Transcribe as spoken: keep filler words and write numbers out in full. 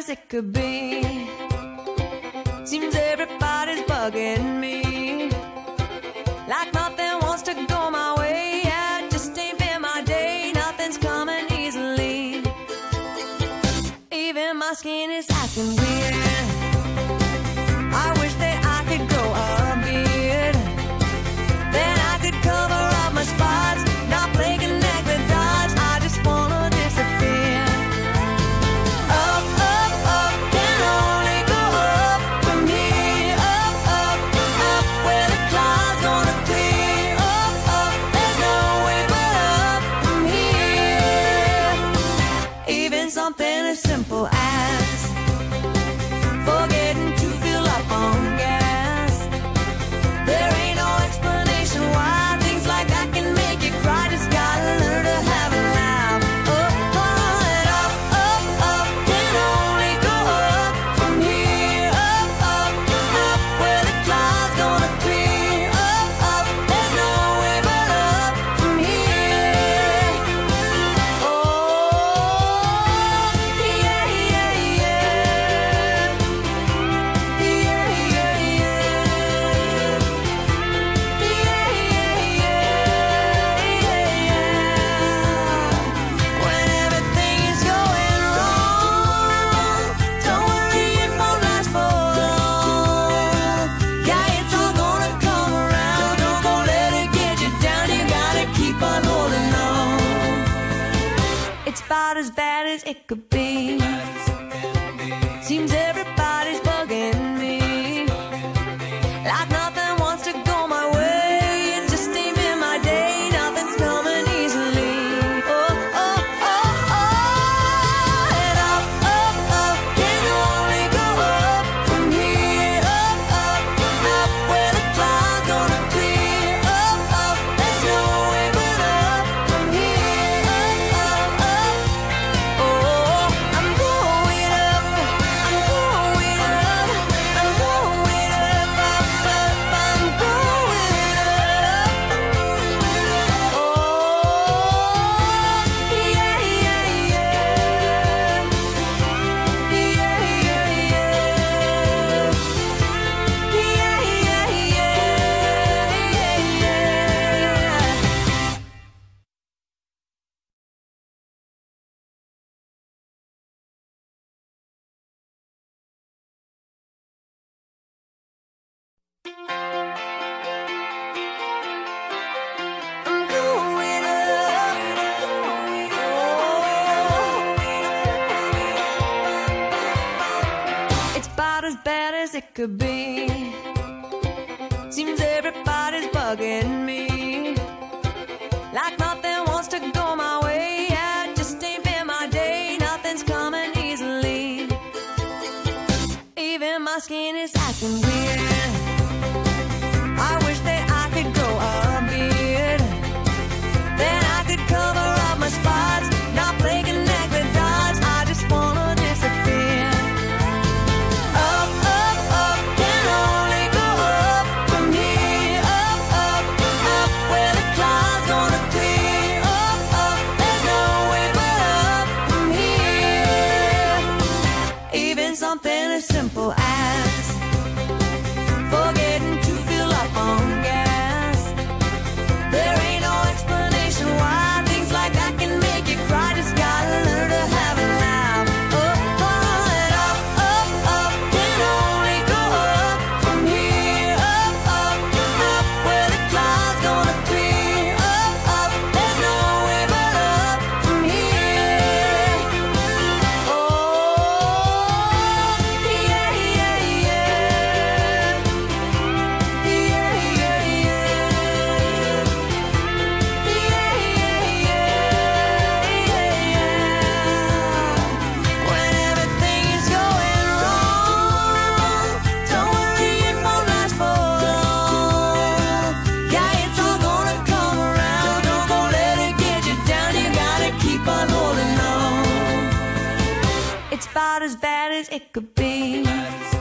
as it could be. Seems everybody's bugging me, like nothing wants to go my way. Yeah, it just ain't been my day. Nothing's coming easily. Even my skin is acting weird. I wish that I could grow a beard, then I could cover up my spots, not play connect the dots. I just wanna disappear. Up, up, up, can only go up from here. Up, up, up, where the clouds gonna clear. Up, up, there's no way but up from here. Even something as simple as forgetting to fill up on gas. There ain't no explanation why things like that can make you cry. Just gotta learn to have a laugh. Oh, oh, and up, up, up, can only go up from here. Up, up, up, where the clouds gonna clear. Up, up, there's no way but up from here. Oh, yeah, yeah, yeah. Yeah, yeah, yeah. Yeah, yeah, yeah. When everything is going wrong, don't worry, it won't last for long. Yeah, it's all gonna come around. Don't go let it get you down. You gotta keep on holding on. It's about as bad as it could be. Seems everybody's bugging me, like nothing wants to go my way. It just ain't been my day. Nothing's coming easily. Oh, oh, oh, oh. And up, up, up, can only go up from here. Up, up, up, where the clouds gonna clear. Up, up, there's no way but up from here. Up, up, up. Oh, I'm going up. I'm going up. I'm going up, up, up. I'm going up. Oh, yeah, yeah, yeah. Yeah, yeah, yeah. Yeah, yeah, yeah. Yeah, yeah. I'm going up. Oh, it's about as bad as it could be. Seems everybody's bugging me, like nothing wants to go my way. Yeah, it just ain't been my day. Nothing's coming easily. Even my skin is acting weird. I wish that I could grow a beard, then I could cover up my spots, not play connect the dots. I just wanna disappear. Up, up, up, can only go up from here. Up, up, up, where the clouds gonna clear. Up, up, there's no way but up from here. Even something as simple as forgetting to fill up on gas. There ain't no explanation why things like that can make you cry. Just gotta learn to have a laugh. Oh, oh, and up, up, up, can only go up from here. Up, up, up, where the clouds gonna clear. Up, up, there's no way but up from here. Oh, yeah, yeah, yeah. Yeah, yeah, yeah. Yeah, yeah, yeah. When everything is going wrong, don't worry, it won't last for long. Yeah, it's all gonna come around. Don't go let it get you down. You gotta keep on holding on. It's about as bad as it could be.